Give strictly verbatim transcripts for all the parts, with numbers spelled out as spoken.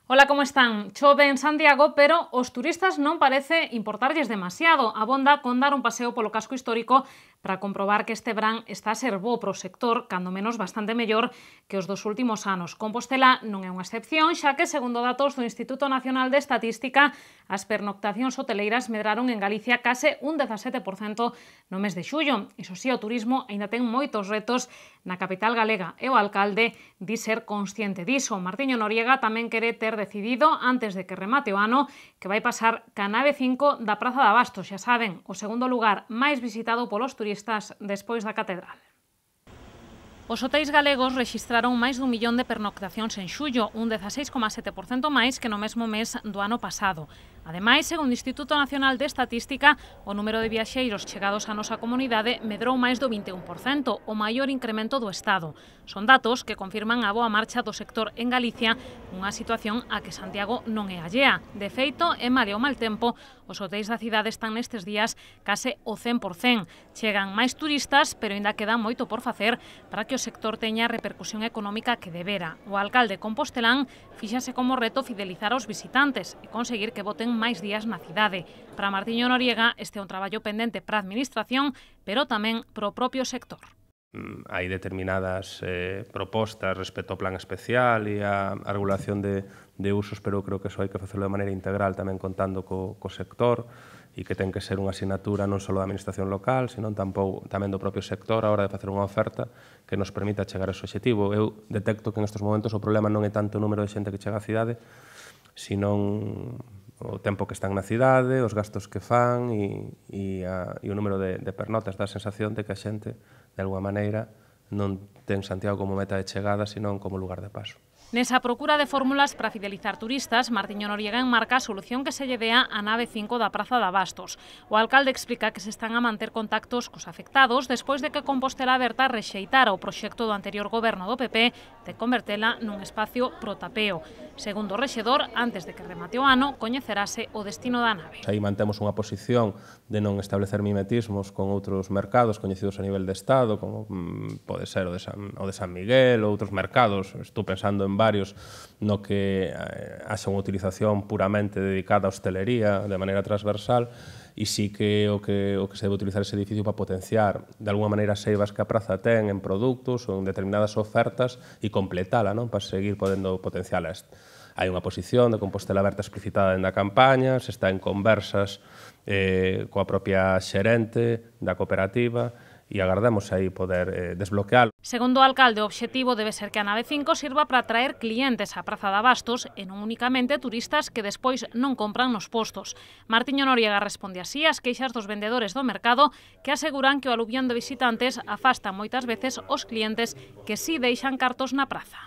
Ola, como están? Chove en Santiago, pero os turistas non parece importarlles demasiado. Abonda con dar un paseo polo casco histórico para comprobar que este verán está a ser bo pro sector, cando menos bastante mellor que os dos últimos anos. Compostela non é unha excepción, xa que, segundo datos do Instituto Nacional de Estatística, as pernoctacións hoteleiras medraron en Galicia case un dezasete por cento no mes de xullo. Iso si, o turismo aínda ten moitos retos na capital galega e o alcalde di ser consciente diso. Martiño Noriega tamén quere ter decidido, antes de que remate o ano, que vai pasar ca nave cinco da Praza de Abastos, xa saben, o segundo lugar máis visitado polos turistas despois da catedral. Os hotéis galegos rexistraron máis dun millón de pernoctacións en xullo, un dezaseis coma sete por cento máis que no mesmo mes do ano pasado. Ademais, segundo o Instituto Nacional de Estatística, o número de viaxeiros chegados á nosa comunidade medrou máis do vinte e un por cento, o maior incremento do Estado. Son datos que confirman a boa marcha do sector en Galicia, unha situación a que Santiago non é allea. De feito, en malia o mal tempo, os hotéis da cidade están nestes días case o cen por cento. Chegan máis turistas, pero ainda queda moito por facer para que o sector teña a repercusión económica que debera. O alcalde compostelán fíxase como reto fidelizar aos visitantes e conseguir que voten máis días na cidade. Para Martiño Noriega, este é un traballo pendente para a administración, pero tamén para o propio sector. Hai determinadas eh, propostas respecto ao plan especial e a, a regulación de, de usos, pero creo que eso hai que facelo de maneira integral, tamén contando co, co sector, e que ten que ser unha asignatura non só da administración local, sino tampouco, tamén do propio sector a hora de facer unha oferta que nos permita chegar a ese objetivo. Eu detecto que en estes momentos o problema non é tanto o número de xente que chega á cidade, sino o tempo que están na cidade, os gastos que fan e, e, a, e o número de, de pernotas. Dá a sensación de que a xente, de alguma maneira, non ten Santiago como meta de chegada, sino como lugar de paso. Nesa procura de fórmulas para fidelizar turistas, Martiño Noriega enmarca a solución que se lle dea a nave cinco da Praza de Abastos. O alcalde explica que se están a manter contactos cos afectados despois de que Compostela Aberta rexeitara o proxecto do anterior goberno do P P de convertela nun espacio pro tapeo. Segundo o rexedor, antes de que remate o ano, coñecerase o destino da nave. Aí mantemos unha posición de non establecer mimetismos con outros mercados coñecidos a nivel de Estado, como mm, pode ser o de San, o de San Miguel ou outros mercados. Estou pensando en varios no que eh, haxa unha utilización puramente dedicada á hostelería de maneira transversal, e sí que o que, o que se debe utilizar ese edificio para potenciar de alguma maneira as eivas que a praza ten en produtos ou en determinadas ofertas e completala, non? Para seguir podendo potenciala. Hai unha posición de Compostela Aberta explicitada na campaña, se está en conversas eh, coa propia xerente da cooperativa, e agardamos aí poder eh, desbloquealo. Segundo o alcalde, o obxectivo debe ser que a nave cinco sirva para atraer clientes á Praza de Abastos e non únicamente turistas que despois non compran nos postos. Martiño Noriega responde así ás queixas dos vendedores do mercado, que aseguran que o aluvión de visitantes afasta moitas veces os clientes que si deixan cartos na praza.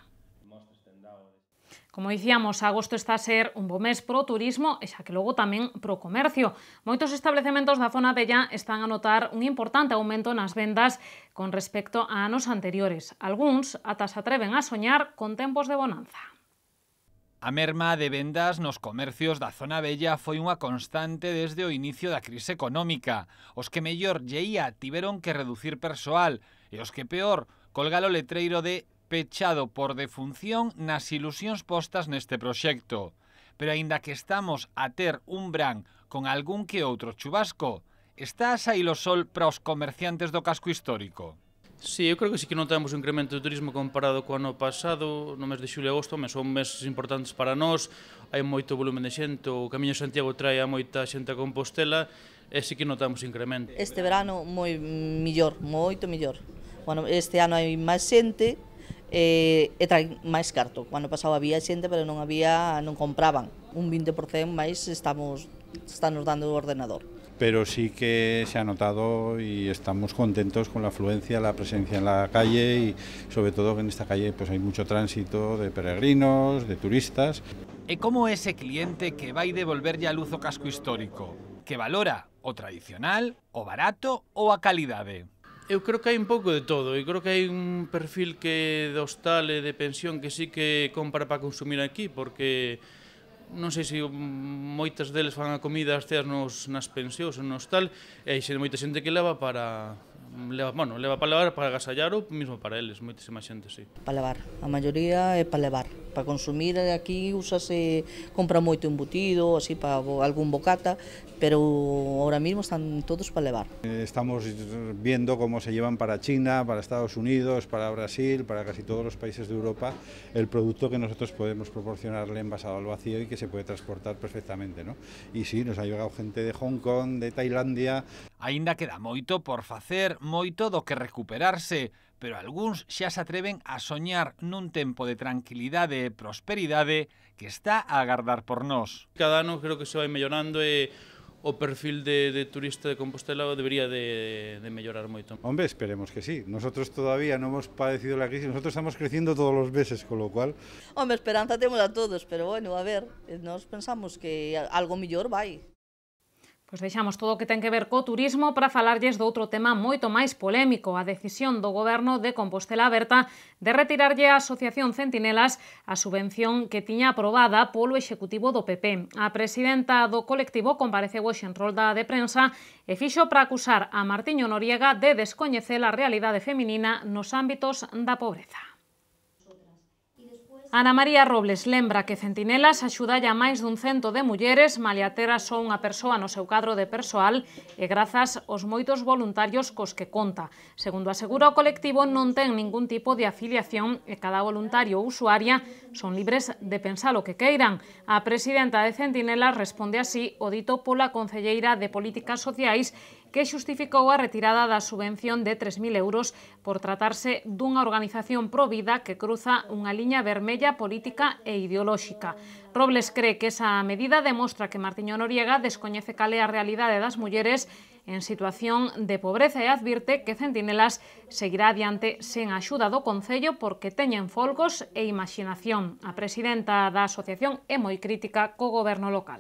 Como dicíamos, agosto está a ser un bo mes pro turismo e xa que logo tamén pro comercio. Moitos establecementos da zona vella están a notar un importante aumento nas vendas con respecto a anos anteriores. Algúns ata se atreven a soñar con tempos de bonanza. A merma de vendas nos comercios da zona vella foi unha constante desde o inicio da crise económica. Os que mellor lle ía tiveron que reducir persoal e os que peor colgar o letreiro de pechado por defunción nas ilusións postas neste proxecto. Pero aínda que estamos a ter un verán con algún que outro chubasco, está a saír o sol para os comerciantes do casco histórico? Sí, eu creo que sí que notamos un incremento de turismo comparado co ano pasado. No mes de xulio e agosto son meses importantes para nós, hai moito volumen de xente, o Camiño de Santiago trae a moita xente a Compostela e sí que notamos incremento. Este verano moi millor, moito millor. Bueno, este ano hai máis xente, e, e traen máis carto. O ano pasado había xente, pero non había, non compraban. Un vinte por cento máis estamos, estamos dando o ordenador. Pero sí que se ha notado y estamos contentos con la afluencia, la presencia en la calle y sobre todo que en esta calle pues hay mucho tránsito de peregrinos, de turistas. E como ese cliente que vai devolverlle a luz o casco histórico, que valora o tradicional, o barato ou a calidade? Eu creo que hai un pouco de todo, e creo que hai un perfil que de hostal e de pensión que sí que compra para consumir aquí, porque non sei se moitas deles fan a comida as ceas nos, nas pensións ou no hostal, e hai moita xente que leva para leva, bueno, leva para levar, para agasallar ou mesmo para eles, moitísima xente, sí. Para levar, a maioría é para levar. para consumir aquí úsase, compra moito embutido, así para algún bocata, pero ahora mismo están todos para levar. Estamos viendo cómo se llevan para China, para Estados Unidos, para Brasil, para casi todos los países de Europa, el producto que nosotros podemos proporcionarle envasado al vacío y que se puede transportar perfectamente, ¿no? Y sí, nos ha llegado gente de Hong Kong, de Tailandia. Aínda queda moito por facer, moito do que recuperarse, pero algúns xa se atreven a soñar nun tempo de tranquilidade e prosperidade que está a agardar por nós. Cada ano creo que se vai mellorando e o perfil de, de turista de Compostela debería de, de mellorar moito. Hombre, esperemos que sí. Nosotros todavía no hemos padecido la crisis, nosotros estamos creciendo todos los meses, con lo cual... Hombre, esperanza temos a todos, pero bueno, a ver, nós pensamos que algo mellor vai. Pois deixamos todo o que ten que ver co turismo para falarlles do outro tema moito máis polémico, a decisión do Goberno de Compostela Aberta de retirarlle á Asociación Centinelas a subvención que tiña aprobada polo Executivo do P P. A presidenta do colectivo compareceu hoxe en rolda de prensa e fixo para acusar a Martiño Noriega de descoñecer a realidade feminina nos ámbitos da pobreza. Ana María Robles lembra que Centinelas axudalle a máis dun cento de mulleres, malia ter a só unha persoa no seu cadro de persoal e grazas aos moitos voluntarios cos que conta. Segundo asegura o colectivo, non ten ningún tipo de afiliación e cada voluntario ou usuaria son libres de pensar o que queiran. A presidenta de Centinelas responde así o dito pola concelleira de Políticas Sociais que xustificou a retirada da subvención de tres mil euros por tratarse dunha organización provida que cruza unha liña vermella política e ideolóxica. Robles cree que esa medida demostra que Martiño Noriega descoñece cal é a realidade das mulleres en situación de pobreza e advirte que Centinelas seguirá adiante sen a axuda do Concello porque teñen folgos e imaxinación. A presidenta da asociación é moi crítica co goberno local.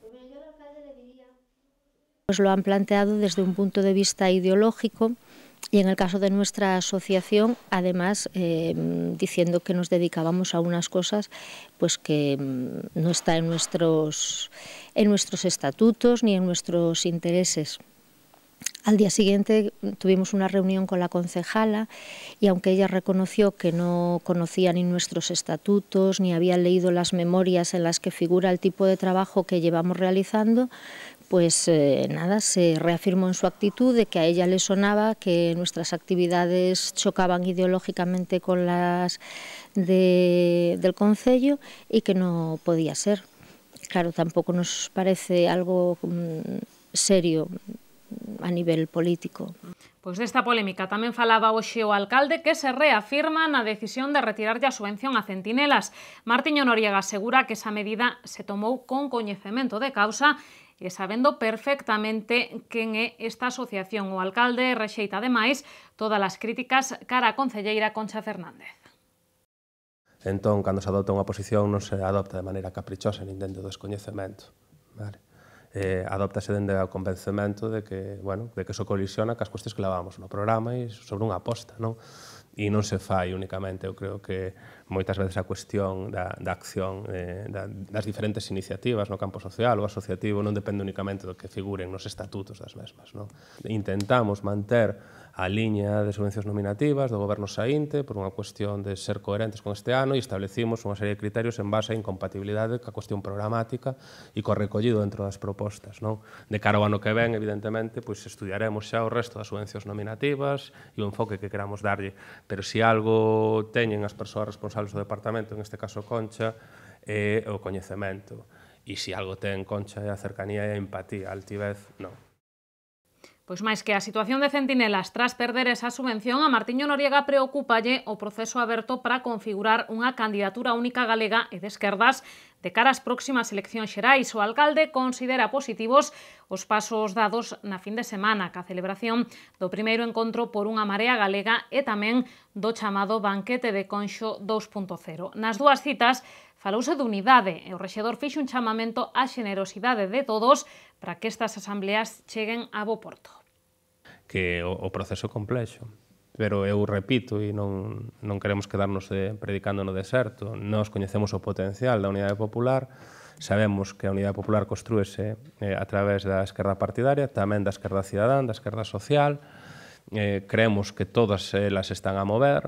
Pues lo han planteado desde un punto de vista ideológico y en el caso de nuestra asociación, además, eh, diciendo que nos dedicábamos a unas cosas pues que no está en nuestros, en nuestros estatutos ni en nuestros intereses. Al día siguiente tuvimos una reunión con la concejala y aunque ella reconoció que no conocía ni nuestros estatutos ni había leído las memorias en las que figura el tipo de trabajo que llevamos realizando, pues eh, nada, se reafirmó en su actitud de que a ella le sonaba que nuestras actividades chocaban ideológicamente con las de, del Concello y que no podía ser. Claro, tampoco nos parece algo mm, serio a nivel político. Pois desta polémica tamén falaba hoxe o alcalde que se reafirma na decisión de retirarlle a subvención a Centinelas. Martiño Noriega asegura que esa medida se tomou con coñecemento de causa e sabendo perfectamente quen é esta asociación. O alcalde rexeita ademais todas as críticas cara a concelleira Concha Fernández. Entón, cando se adopta unha posición non se adopta de maneira caprichosa nin dentro do descoñecemento, vale? Eh, adóptase dende o convencemento de que, bueno, de que eso colisiona cas cuestións que levamos no programa e sobre unha aposta, non? E non se fai únicamente, eu creo que moitas veces a cuestión da, da acción eh, da, das diferentes iniciativas no campo social ou asociativo non depende únicamente do que figuren nos estatutos das mesmas, non? Intentamos manter a liña de subvencións nominativas do goberno saínte por unha cuestión de ser coherentes con este ano e establecimos unha serie de criterios en base a incompatibilidade ca cuestión programática e co recollido dentro das propostas, non? De cara ao ano que ven, evidentemente, pois estudiaremos xa o resto das subvencións nominativas e o enfoque que queramos darlle, pero se algo teñen as persoas responsables do departamento, en este caso Concha, é o coñecemento, e se algo ten Concha é a cercanía e a empatía, a altivez, non. Pois máis que a situación de Centinelas tras perder esa subvención, a Martiño Noriega preocúpalle o proceso aberto para configurar unha candidatura única galega e de esquerdas de cara ás próximas eleccións xerais. O alcalde considera positivos os pasos dados na fin de semana ca celebración do primeiro encontro por unha marea galega e tamén do chamado banquete de Conxo dos punto cero. Nas dúas citas falouse de unidade e o rexedor fixo un chamamento á xenerosidade de todos para que estas asambleas cheguen a bo porto. Que o, o proceso é complexo, pero eu repito e non, non queremos quedarnos de, predicando no deserto. Nós coñecemos o potencial da Unidade Popular, sabemos que a Unidade Popular construíse eh, a través da esquerda partidaria, tamén da esquerda cidadán, da esquerda social, eh, creemos que todas elas están a mover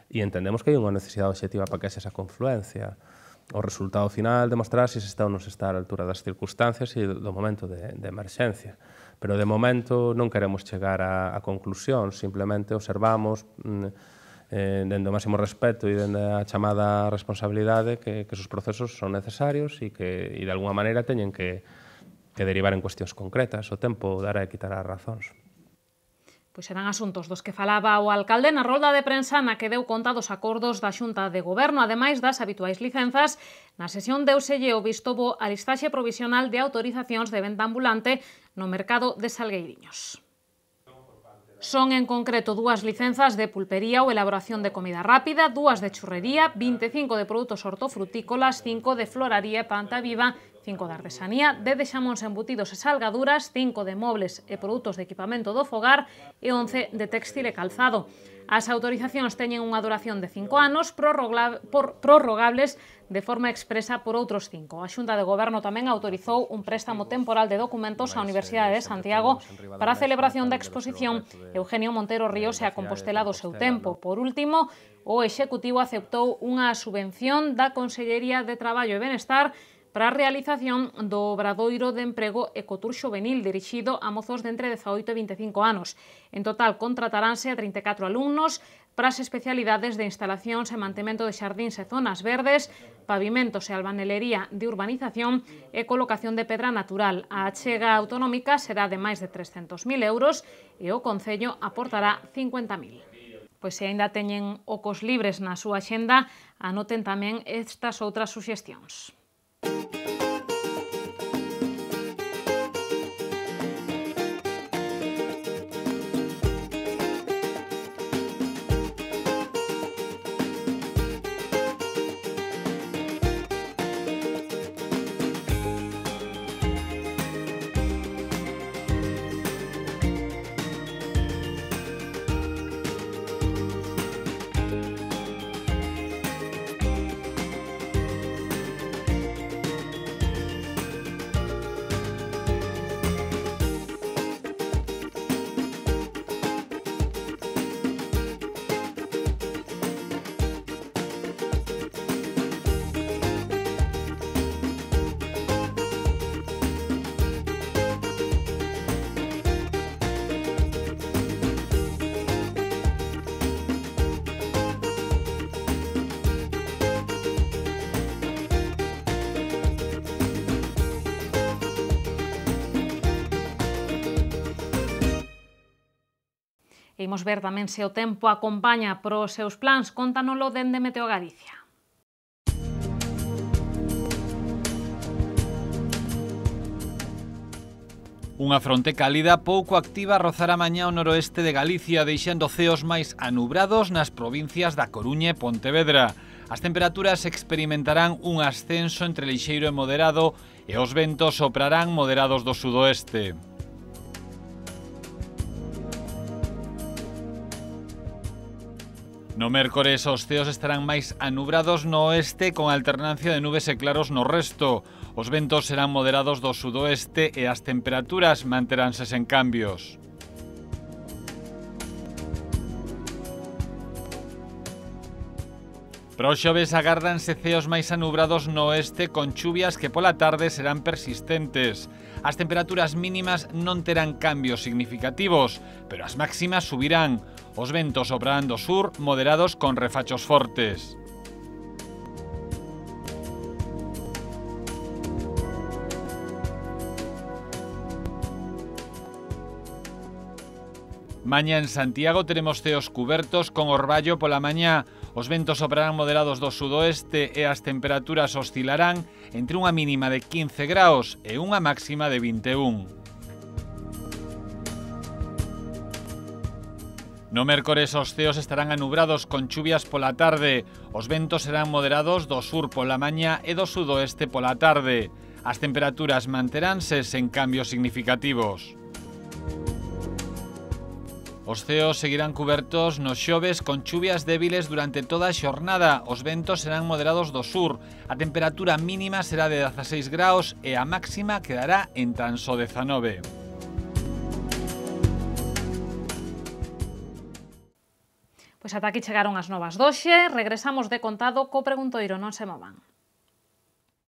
e entendemos que hai unha necesidade obxectiva para que haxa esa confluencia. O resultado final demostrar se se está ou non se está á altura das circunstancias e do momento de, de emerxencia. Pero de momento non queremos chegar a, a conclusión, simplemente observamos eh, dende o máximo respeto e dende a chamada responsabilidade que, que esos procesos son necesarios e que e de alguna maneira teñen que, que derivar en cuestións concretas. O tempo dará e quitará razóns. Pois serán asuntos dos que falaba o alcalde na rolda de prensa na que deu conta dos acordos da Xunta de Goberno, ademais das habituais licenzas. Na sesión deuselle o visto bo a listaxe provisional de autorizacións de venda ambulante no mercado de Salgueiriños. Son en concreto dúas licenzas de pulpería ou elaboración de comida rápida, dúas de churrería, vinte e cinco de produtos hortofrutícolas, cinco de floraría e planta viva, cinco de artesanía, dez de xamóns embutidos e salgaduras, cinco de mobles e produtos de equipamento do fogar e once de téxtil e calzado. As autorizacións teñen unha duración de cinco anos, prorrogables de forma expresa por outros cinco. A Xunta de Goberno tamén autorizou un préstamo temporal de documentos á Universidade de Santiago para a celebración da exposición Eugenio Montero Ríos e a Compostela do seu tempo. Por último, o Executivo aceptou unha subvención da Consellería de Traballo e Benestar para a realización do Obradoiro de Emprego Ecotur Xovenil dirixido a mozos de entre dezaoito e vinte e cinco anos. En total, contrataránse a trinta e catro alumnos para as especialidades de instalacións e mantemento de xardíns e zonas verdes, pavimentos e albanelería de urbanización e colocación de pedra natural. A achega autonómica será de máis de trescentos mil euros e o Concello aportará cincuenta mil. Pois se aínda teñen ocos libres na súa axenda, anoten tamén estas outras suxestións. Imos ver tamén se o tempo acompaña pros seus plans, contanolo dende Meteo Galicia. Unha fronte cálida pouco activa rozará mañá o noroeste de Galicia, deixando ceos máis anubrados nas provincias da Coruña e Pontevedra. As temperaturas experimentarán un ascenso entre lixeiro e moderado e os ventos soprarán moderados do sudoeste. No mércores os ceos estarán máis anubrados no oeste con alternancia de nubes e claros no resto. Os ventos serán moderados do sudoeste e as temperaturas manteránse sen cambios. Para os xoves agárdanse ceos máis anubrados no oeste con chuvias que pola tarde serán persistentes. As temperaturas mínimas non terán cambios significativos, pero as máximas subirán. Os ventos soprarán do sur, moderados con refachos fortes. Mañá en Santiago teremos ceos cubertos con orballo pola mañá. Os ventos soprarán moderados do sudoeste e as temperaturas oscilarán entre unha mínima de quince graus e unha máxima de vinte e un. No mércores os ceos estarán anubrados con chuvias pola tarde. Os ventos serán moderados do sur pola mañá e do sudoeste pola tarde. As temperaturas manteránse sen cambios significativos. Os ceos seguirán cubertos nos xoves con chuvias débiles durante toda a xornada. Os ventos serán moderados do sur. A temperatura mínima será de dezaseis graus e a máxima quedará en tan só dezanove. Pois ata aquí chegaron as novas doxe, regresamos de contado co preguntoiro, non se movan.